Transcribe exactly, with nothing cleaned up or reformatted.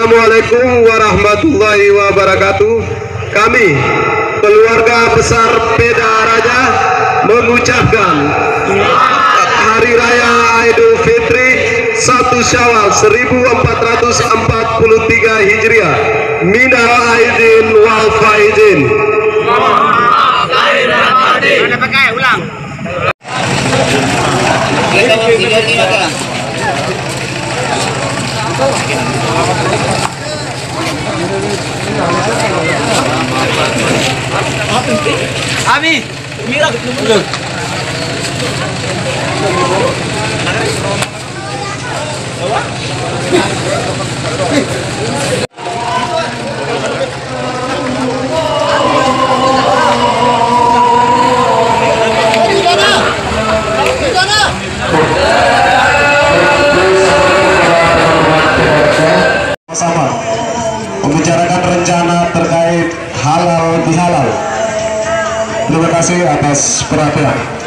Assalamualaikum warahmatullahi wabarakatuh. Kami keluarga besar Peda Raja mengucapkan Hari Raya Idul Fitri satu Syawal seribu empat ratus empat puluh tiga Hijriah. Minal aidin wal faizin. Ada pakai ulang. Abi, mira dulu. Sama membicarakan rencana terkait halal bihalal. Terima kasih atas perhatian.